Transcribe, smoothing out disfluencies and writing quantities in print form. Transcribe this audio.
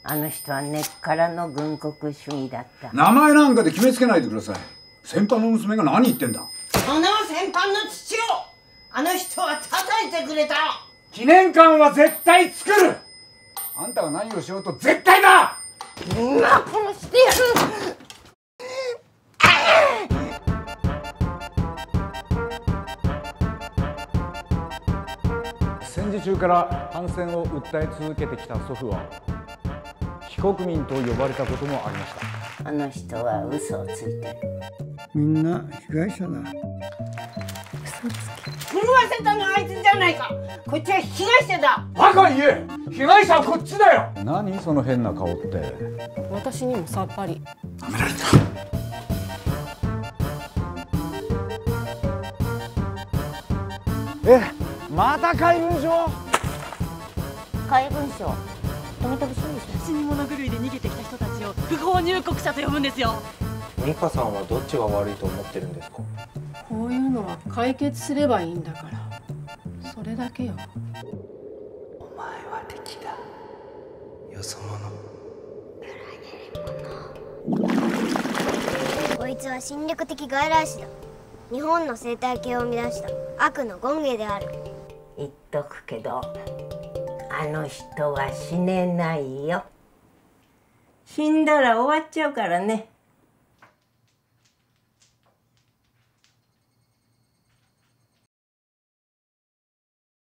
あの人は根っからの軍国主義だった。 名前なんかで決めつけないでください。先輩の娘が何言ってんだ。 その先輩の父をあの人は叩いてくれた。 記念館は絶対作る。あんたが何をしようと絶対だ。 今殺してやる。 戦時中から反戦を訴え続けてきた祖父は非国民と呼ばれたこともありました。 あの人は嘘をついてる。 みんな被害者だ。 嘘つき。狂わせたのはあいつじゃないか。こっちは被害者だ。 バカ言え。被害者はこっちだよ。 何その変な顔って。 私にもさっぱり。 なめられた。 また怪文書。 怪文書止めてほしいんでしょ。 死に物狂いで逃げてきた人たちを不法入国者と呼ぶんですよ。 美香さんはどっちが悪いと思ってるんですか。 こういうのは解決すればいいんだから、それだけよ。 お前は敵だ。よそ者。 こいつは侵略的外来種だ。日本の生態系を乱した悪の権化である。 言っとくけど、あの人は死ねないよ。死んだら終わっちゃうからね。